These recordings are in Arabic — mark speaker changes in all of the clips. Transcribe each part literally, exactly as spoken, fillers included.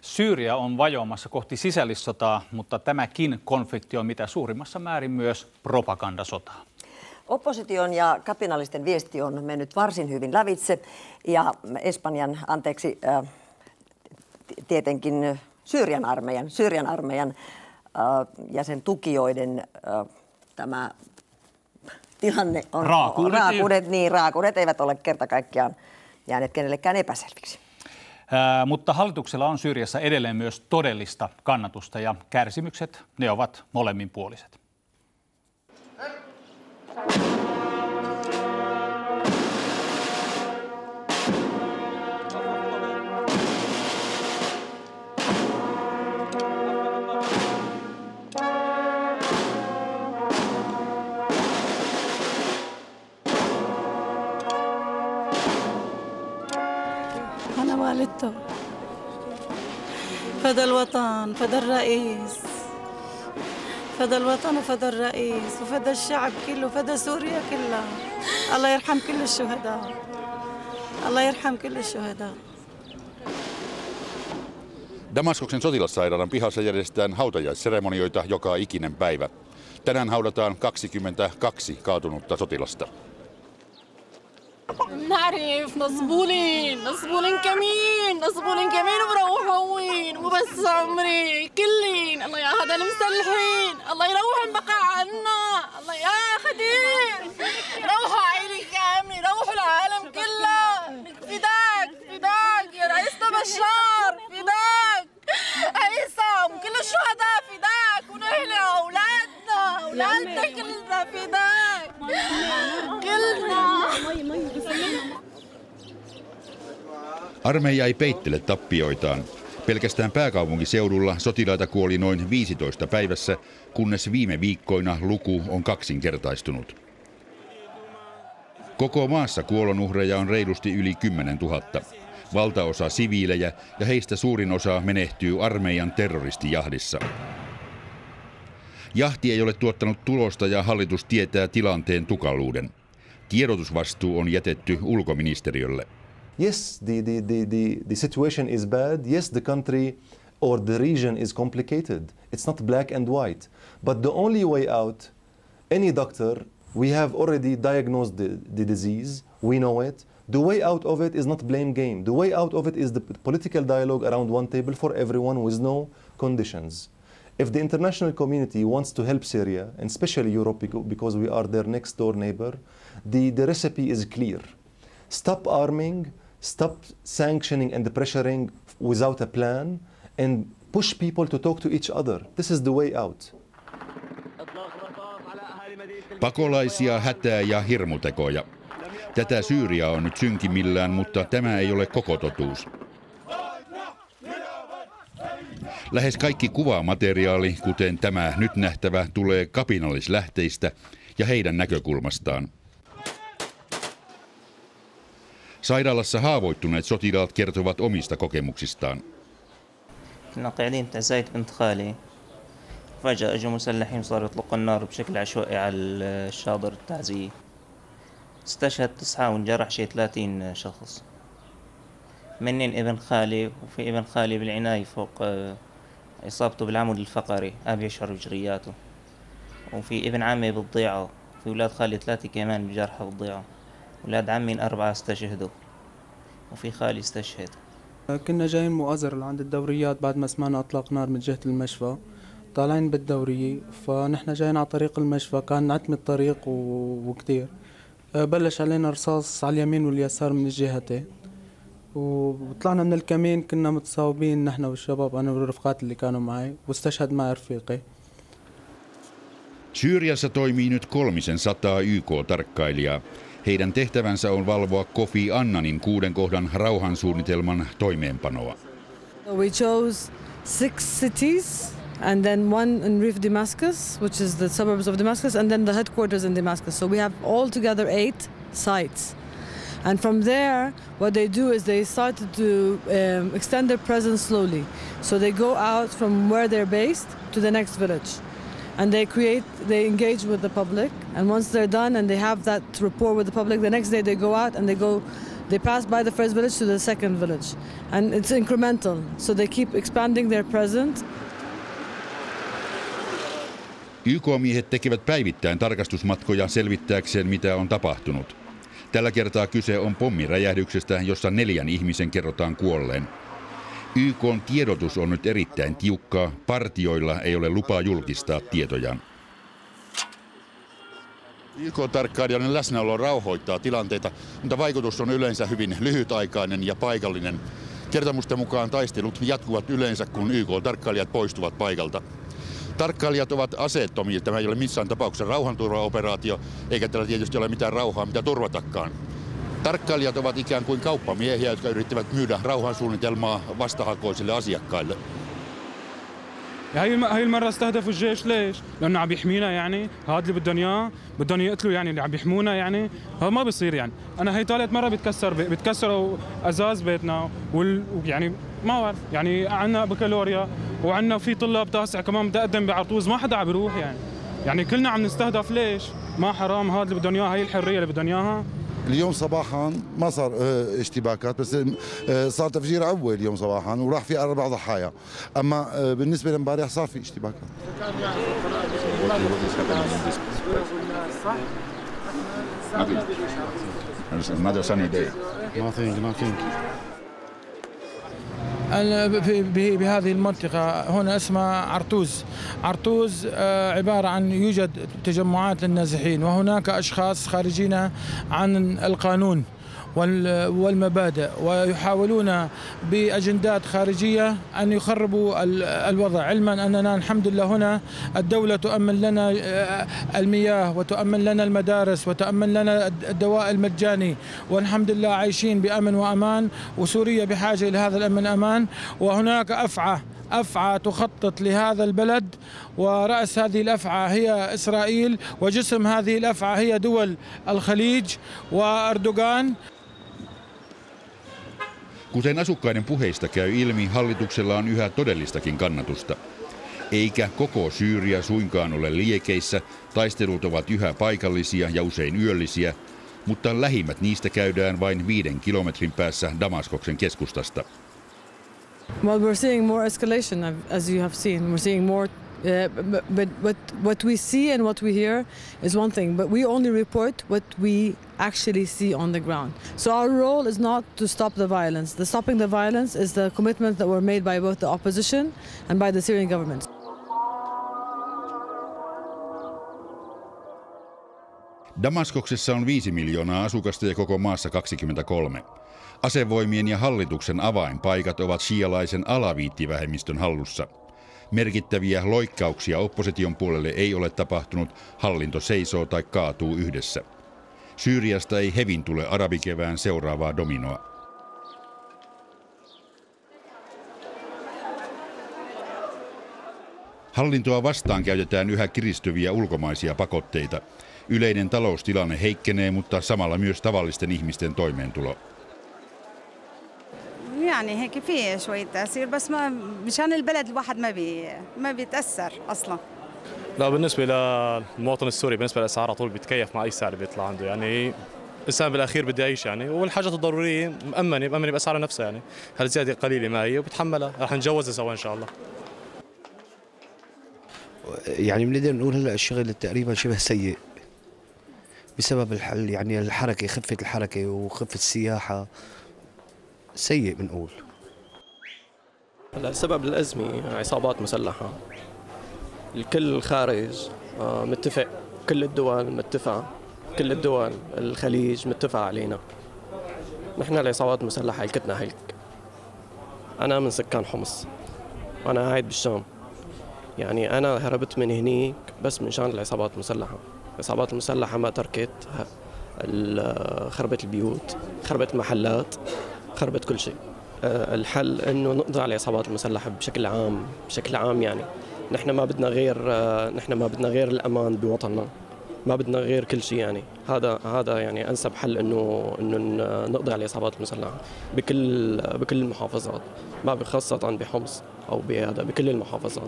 Speaker 1: Syyria on vajoamassa kohti sisällissotaa, mutta tämäkin konflikti on mitä suurimmassa määrin myös propagandasotaa.
Speaker 2: Opposition ja kapinallisten viesti on mennyt varsin hyvin lävitse ja Espanjan, anteeksi, äh, tietenkin Syyrian armeijan, Syyrian armeijan äh, ja sen tukijoiden äh, tämä tilanne on...
Speaker 1: Raakuudet,
Speaker 2: raakuudet, niin, raakuudet eivät ole kerta kaikkiaan jääneet kenellekään epäselviksi.
Speaker 1: Ää, mutta hallituksella on Syyriassa edelleen myös todellista kannatusta ja kärsimykset, ne ovat molemminpuoliset.
Speaker 3: أنا والدته فدى الوطن فدى الرئيس فدى الوطن وفدى الرئيس وفدى الشعب كله فدى سوريا كلها الله يرحم كل الشهداء الله يرحم كل الشهداء.
Speaker 4: Damaskoksen sotilassairaalan pihassa järjestetään hautajaisseremonioita joka ikinen päivä. Tänään haudataan kaksikymmentäkaksi kaatunutta sotilasta.
Speaker 5: نعرف نصبولين نصبولين كمين نصبولين كمين وبروحوا وين مو بس عمري كلين الله يا هذا المسلحين الله يروح البقاء عنا الله يا خدير روحوا عيلي كامل روحوا العالم كله فداك فداك يا رئيسنا بشار فداك عصام كل الشهداء فداك ونحن اولادنا اولادنا كلنا فداك كلنا.
Speaker 4: Armeija ei peittele tappioitaan. Pelkästään pääkaupunkiseudulla sotilaita kuoli noin viisitoista päivässä, kunnes viime viikkoina luku on kaksinkertaistunut. Koko maassa kuolonuhreja on reilusti yli kymmenen tuhatta. Valtaosa siviilejä ja heistä suurin osa menehtyy armeijan terroristijahdissa. Jahti ei ole tuottanut tulosta ja hallitus tietää tilanteen tukaluuden. Tiedotusvastuu on jätetty ulkoministeriölle.
Speaker 6: Yes, the, the, the, the, the situation is bad. Yes, the country or the region is complicated. It's not black and white. But the only way out, any doctor, we have already diagnosed the, the disease, we know it. The way out of it is not blame game. The way out of it is the political dialogue around one table for everyone with no conditions. If the international community wants to help Syria, and especially Europe because we are their next door neighbor, the, the recipe is clear. Stop arming, stop sanctioning and pressuring without a plan, and push people to talk to each other. This is the way out.
Speaker 4: Pakolaisia, hätää ja hirmutekoja. Tätä Syyria on nyt synkimillään, mutta tämä ei ole koko totuus. Lähes kaikki kuvamateriaali, kuten tämä nyt nähtävä, tulee kapinallislähteistä ja heidän näkökulmastaan. Sairaalassa haavoittuneet sotilaat kertovat omista kokemuksistaan.
Speaker 7: كنا قاعدين مع زايد بنت خالي فجأة اجوا مسلحين وصاروا يطلقوا النار بشكل عشوائي على الشاطر التعزية. استشهد تسعة وانجرح شيء ثلاثين شخص. منين ابن خالي وفي ابن خالي بالعناية فوق إصابته بالعمود الفقري أبي يشعر بجرياته. وفي ابن عمي بالضيعة في أولاد خالي ثلاثة كمان بجرحى بالضيعة. أولاد عمي أربعة استشهدوا وفي خالي استشهد.
Speaker 8: كنا جايين مؤازرة لعند الدوريات بعد ما سمعنا إطلاق نار من جهة المشفى طالعين بالدورية فنحن جايين على طريق المشفى كان عتم الطريق وكتير بلش علينا رصاص على اليمين واليسار من الجهتين وطلعنا من الكمين كنا متصاوبين نحن والشباب أنا والرفقات اللي كانوا معي واستشهد معي رفيقي.
Speaker 4: Syyriassa toimii nyt kolmisen sataa Y K-tarkkailijaa. Heidän tehtävänsä on valvoa Kofi Annanin kuuden kohdan rauhansuunnitelman toimeenpanoa.
Speaker 9: We chose six cities and then one in Rif Damascus, which is the suburbs of Damascus, and then the headquarters in Damascus. So we have altogether eight sites. And from there, what they do is they started to um, extend their presence slowly. So they go out from where they're based to the next village. And they create, they engage with the public. And once they're done and they have that rapport with the public, the next day they go out and they go, They pass by the first village to the second village. And it's incremental, so they keep expanding their presence.
Speaker 4: Y K-miehet tekevät päivittäin tarkastusmatkoja selvittääkseen, mitä on tapahtunut. Tällä kertaa kyse on pommiräjähdyksestä, jossa neljän ihmisen kerrotaan kuolleen. Y K:n tiedotus on nyt erittäin tiukkaa. Partioilla ei ole lupaa julkistaa tietojaan. Y K-tarkkailijoiden läsnäolo rauhoittaa tilanteita, mutta vaikutus on yleensä hyvin lyhytaikainen ja paikallinen. Kertomusten mukaan taistelut jatkuvat yleensä, kun Y K-tarkkailijat poistuvat paikalta. Tarkkailijat ovat aseettomia. Tämä ei ole missään tapauksessa rauhanturvaoperaatio, eikä tällä tietysti ole mitään rauhaa, mitä turvatakaan. Tarkkailijat ovat ikään kuin kauppamiehiä, jotka yrittävät myydä rauhansuunnitelmaa vastahakoisille asiakkaille.
Speaker 10: هاي هاي المرة استهدفوا الجيش ليش؟ لأنه عم يحمينا يعني، هذا اللي بدهم إياه، بدهم يقتلوا يعني اللي عم يحمونا يعني، هذا ما بيصير يعني، أنا هي ثالث مرة بتكسر بتكسروا أزاز بيتنا وال يعني ما بعرف يعني عندنا بكالوريا وعندنا في طلاب تاسع كمان بدي أقدم بعرطوز ما حدا عم بيروح يعني، يعني كلنا عم نستهدف ليش؟ ما حرام هذا اللي بدهم إياه، هي الحرية اللي بدهم إياها.
Speaker 11: اليوم صباحا ما صار اشتباكات بس صار تفجير عبوي اليوم صباحا وراح في أربع ضحايا اما بالنسبه لامبارح صار في اشتباكات.
Speaker 4: Another sunny day.
Speaker 11: Nothing, nothing.
Speaker 12: بهذه المنطقة هنا اسمها عرطوز. عرطوز عبارة عن يوجد تجمعات للنازحين وهناك أشخاص خارجين عن القانون والمبادئ ويحاولون بأجندات خارجية أن يخربوا الوضع، علما أننا الحمد لله هنا الدولة تؤمن لنا المياه وتؤمن لنا المدارس وتؤمن لنا الدواء المجاني، والحمد لله عايشين بأمن وأمان، وسوريا بحاجة إلى هذا الأمن والأمان. وهناك أفعى أفعى تخطط لهذا البلد، ورأس هذه الأفعى هي إسرائيل، وجسم هذه الأفعى هي دول الخليج وأردوغان.
Speaker 4: Kuten asukkaiden puheista käy ilmi, hallituksella on yhä todellistakin kannatusta. Eikä koko Syyria suinkaan ole liekeissä, taistelut ovat yhä paikallisia ja usein yöllisiä, mutta lähimmät niistä käydään vain viiden kilometrin päässä Damaskoksen keskustasta.
Speaker 9: Well, we're seeing more escalation, as you have seen. We're seeing more, uh, but, but what, what we see and what we hear is one thing, but we only report what we actually see on the ground. So our role is not to stop the violence. The stopping the violence is the commitment that were made by both the opposition and by the Syrian government.
Speaker 4: Damaskoksessa on viisi miljoonaa asukasta ja koko maassa kaksikymmentäkolme. Asevoimien ja hallituksen avainpaikat ovat shialaisen alaviittivähemmistön hallussa. Merkittäviä loikkauksia opposition puolelle ei ole tapahtunut, hallinto seisoo tai kaatuu yhdessä. Syyriasta ei hevin tule arabikevään seuraavaa dominoa. Hallintoa vastaan käytetään yhä kiristyviä ulkomaisia pakotteita. Yleinen taloustilanne heikkenee, mutta samalla myös tavallisten ihmisten toimeentulo.
Speaker 13: يعني هيك في شوية تأثير بس ما مشان البلد الواحد ما بي ما بيتأثر أصلا.
Speaker 14: لا بالنسبة للمواطن السوري بالنسبة للأسعار على طول بيتكيف مع أي سعر بيطلع عنده، يعني الإنسان بالأخير بده يعيش يعني، والحاجات الضرورية مأمنة مأمنة بأسعارها نفسها يعني، هالزيادة قليلة ما هي وبتحملها، رح نتجوزها سوا إن شاء الله.
Speaker 15: يعني بنقدر نقول هلا الشغل تقريبا شبه سيء بسبب الحل يعني الحركة، خفة الحركة وخفة السياحة سيء بنقول.
Speaker 16: هلا السبب للأزمة عصابات مسلحة، الكل الخارج متفق، كل الدول متفقة، كل الدول الخليج متفقة علينا. نحن العصابات المسلحة هلكتنا هلك. أنا من سكان حمص وأنا قاعد بالشام، يعني أنا هربت من هنيك بس من شان العصابات المسلحة. العصابات المسلحة ما تركت، خربت البيوت، خربت المحلات، خربت كل شيء. الحل انه نقضي على العصابات المسلحه بشكل عام، بشكل عام يعني نحن ما بدنا غير نحن ما بدنا غير الامان بوطننا، ما بدنا غير كل شيء يعني، هذا هذا يعني انسب حل انه انه نقضي على العصابات المسلحه بكل بكل المحافظات، ما خاصه بحمص او بهذا بكل المحافظات.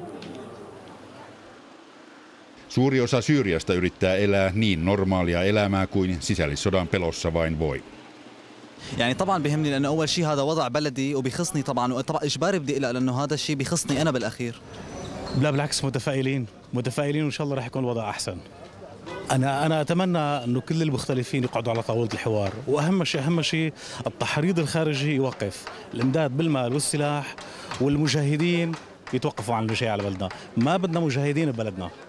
Speaker 4: Suuri osa Syyriasta yrittää elää niin normaalia elämää kuin sisällissodan pelossa vain voi.
Speaker 17: يعني طبعا بيهمني لانه اول شيء هذا وضع بلدي وبيخصني طبعا، وطبعا اجباري بدي اقلق لانه هذا الشيء بيخصني انا بالاخير.
Speaker 18: لا بالعكس، متفائلين متفائلين وان شاء الله راح يكون الوضع احسن. انا انا اتمنى انه كل المختلفين يقعدوا على طاوله الحوار، واهم شيء اهم شيء التحريض الخارجي يوقف، الامداد بالمال والسلاح، والمجاهدين يتوقفوا عن الشيء على بلدنا، ما بدنا مجاهدين ببلدنا.